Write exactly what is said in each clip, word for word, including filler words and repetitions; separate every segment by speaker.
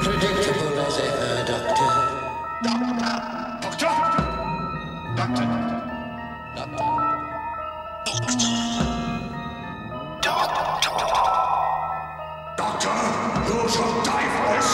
Speaker 1: Predictable as ever, Doctor.
Speaker 2: Doctor? Doctor? Doctor? Doctor? Doctor, you shall die for this!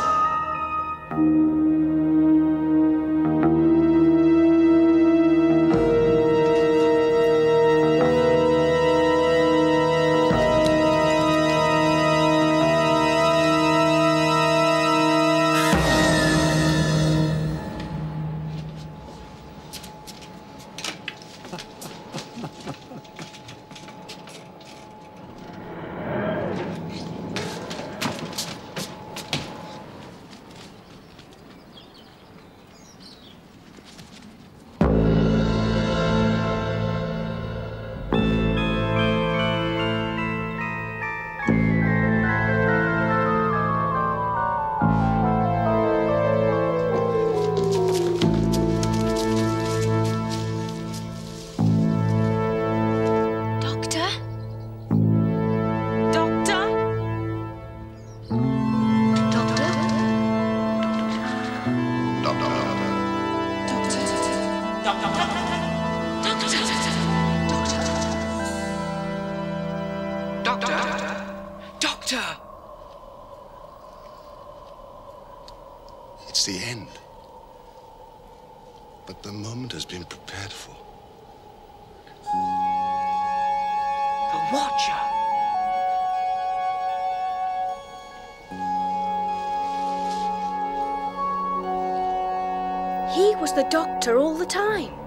Speaker 3: It's the end. But the moment has been prepared for.
Speaker 4: The Watcher!
Speaker 5: He was the Doctor all the time.